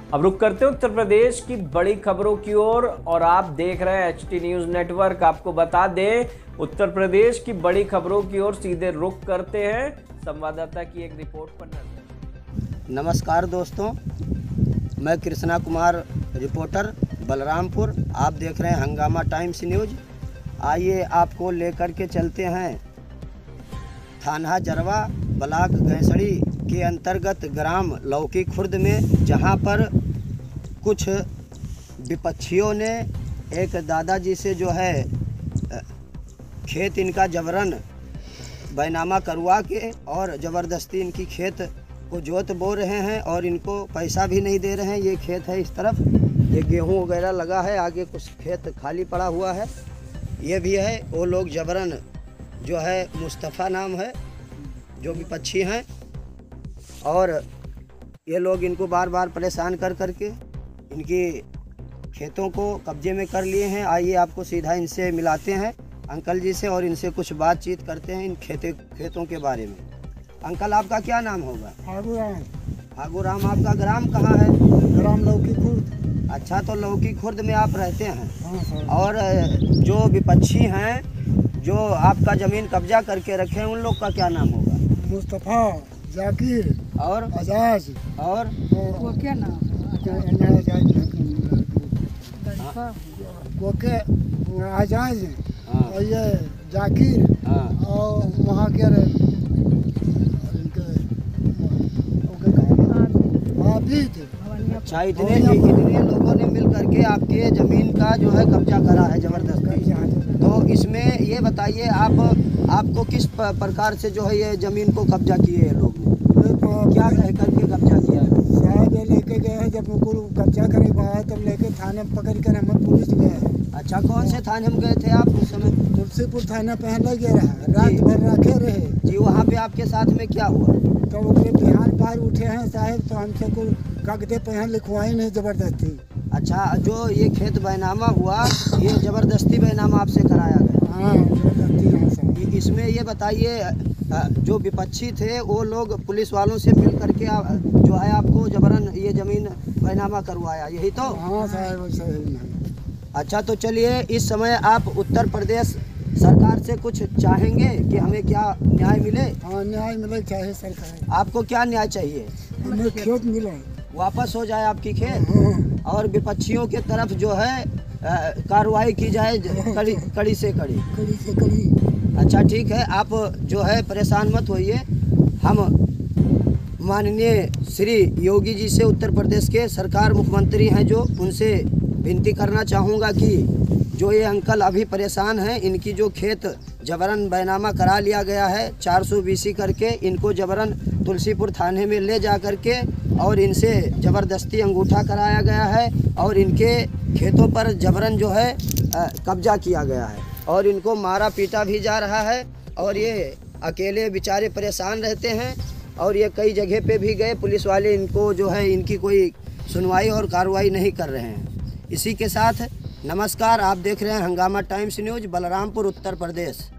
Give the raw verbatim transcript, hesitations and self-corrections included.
अब रुक करते हैं उत्तर प्रदेश की बड़ी खबरों की ओर और, और आप देख रहे हैं एच टी न्यूज नेटवर्क। आपको बता दें, उत्तर प्रदेश की बड़ी खबरों की ओर सीधे रुक करते हैं संवाददाता की एक रिपोर्ट पर नजर। नमस्कार दोस्तों, मैं कृष्णा कुमार, रिपोर्टर बलरामपुर। आप देख रहे हैं हंगामा टाइम्स न्यूज। आइए आपको लेकर के चलते हैं थाना जरवा, ब्लॉक गैसड़ी के अंतर्गत ग्राम लौकी खुर्द में, जहां पर कुछ विपक्षियों ने एक दादाजी से जो है खेत इनका जबरन बैनामा करवा के और ज़बरदस्ती इनकी खेत को जोत बो रहे हैं और इनको पैसा भी नहीं दे रहे हैं। ये खेत है इस तरफ, ये गेहूं वगैरह लगा है, आगे कुछ खेत खाली पड़ा हुआ है, ये भी है। वो लोग जबरन जो है मुस्तफ़ा नाम है जो विपक्षी हैं, और ये लोग इनको बार बार परेशान कर करके इनकी खेतों को कब्जे में कर लिए हैं। आइए आपको सीधा इनसे मिलाते हैं अंकल जी से और इनसे कुछ बातचीत करते हैं इन खेते खेतों के बारे में। अंकल, आपका क्या नाम होगा? फागू राम। फागू राम। आपका ग्राम कहाँ है? ग्राम लौकी खुर्द। अच्छा, तो लौकी खुर्द में आप रहते हैं। हाँ सर। और जो विपक्षी हैं जो आपका ज़मीन कब्जा करके रखे हैं, उन लोग का क्या नाम होगा? मुस्तफ़ा, जाकिर और आजाज और वो क्या नाम? वो के आजाज हाँ और ये जाकिर हाँ और वहाँ के आबिद। अच्छा, इतने इतने लोगों ने मिल करके आपके ज़मीन का जो है कब्जा करा है ज़बरदस्ती। तो इसमें ये बताइए, आप आपको किस प्रकार से जो है ये ज़मीन को कब्जा किए हैं लोग ने? क्या कह करके कब्जा किया है? साहब ये लेके गए हैं, जब उनको कब्जा करे हुआ तब लेके थाने में पकड़ कर हमें पुलिस गए। अच्छा, कौन से थाने में गए थे आप उस समय? तुलसीपुर थाने पहले गए रहा, रात भर रखे रहे जी। वहाँ पे आपके साथ में क्या हुआ? तो वो बिहान बाहर उठे हैं साहब, तो हमसे कोई कागजे पे हैं लिखवाई नहीं ज़बरदस्ती। अच्छा, जो ये खेत बैनामा हुआ, ये ज़बरदस्ती बैनामा आपसे कराया गया? हाँ, ज़बरदस्ती। हाँ सर। इसमें ये बताइए, जो विपक्षी थे वो लोग पुलिस वालों से मिल करके जो है आपको जबरन ये ज़मीन बैनामा करवाया, यही तो? हाँ साहब, सही। अच्छा, तो चलिए, इस समय आप उत्तर प्रदेश सरकार से कुछ चाहेंगे कि हमें क्या न्याय मिले? हाँ, न्याय मिले चाहिए सरकार। आपको क्या न्याय चाहिए? हमें खेत मिले, वापस हो जाए आपकी खेत, हाँ। और विपक्षियों के तरफ जो है कार्रवाई की जाए कड़ी कड़ी से कड़ी। कड़ी से कड़ी। अच्छा, ठीक है, आप जो है परेशान मत होइए। हम माननीय श्री योगी जी से, उत्तर प्रदेश के सरकार मुख्यमंत्री हैं जो, उनसे विनती करना चाहूँगा कि जो ये अंकल अभी परेशान हैं, इनकी जो खेत जबरन बैनामा करा लिया गया है चार सौ बीसी करके, इनको जबरन तुलसीपुर थाने में ले जा करके और इनसे ज़बरदस्ती अंगूठा कराया गया है और इनके खेतों पर जबरन जो है कब्जा किया गया है और इनको मारा पीटा भी जा रहा है। और ये अकेले बेचारे परेशान रहते हैं और ये कई जगह पे भी गए, पुलिस वाले इनको जो है इनकी कोई सुनवाई और कार्रवाई नहीं कर रहे हैं। इसी के साथ नमस्कार, आप देख रहे हैं हंगामा टाइम्स न्यूज, बलरामपुर, उत्तर प्रदेश।